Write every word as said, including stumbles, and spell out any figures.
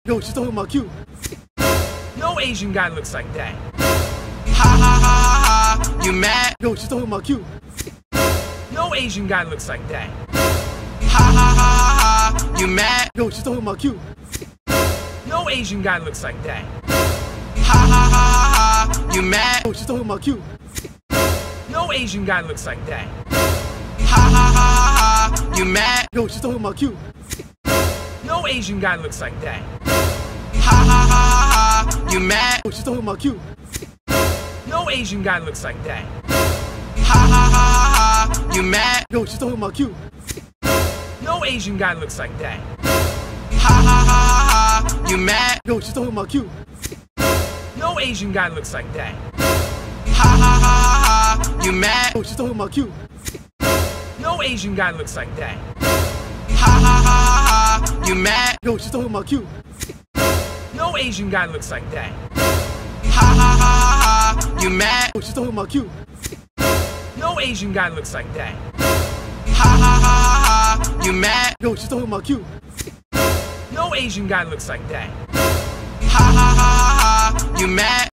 Yo, she's talking about cute. No Asian guy looks like that. Ha ha ha ha ha, you mad? Yo, she's talking about cute. No Asian guy looks like that. Ha ha ha ha ha, you mad? Yo, she's talking about cute. No Asian guy looks like that. Ha ha ha ha ha, you mad? Yo, she's talking about cute. No Asian guy looks like that. Ha ha ha ha ha, you mad? Yo, she's talking about cute. No Asian guy looks like that. Ha ha ha ha ha, you mad? Yo, she's talking about cute. No Asian guy looks like that. Ha ha ha ha ha, you mad? Yo, she's talking about cute. No Asian guy looks like that. Ha ha ha ha ha, you mad? Yo, she's talking about cute. No Asian guy looks like that. Ha ha ha ha ha, you mad? Yo, she's talking about cute. No Asian guy looks like that. Ha ha ha ha ha, you mad? Yo, she's talking about cute. No Asian guy looks like that. Ha ha ha ha ha, you mad? Yo, she's talking about cute. No Asian guy looks like that. Ha ha ha ha ha, you mad? Yo, she's talking about cute. No Asian guy looks like that. Ha ha ha ha ha, you mad?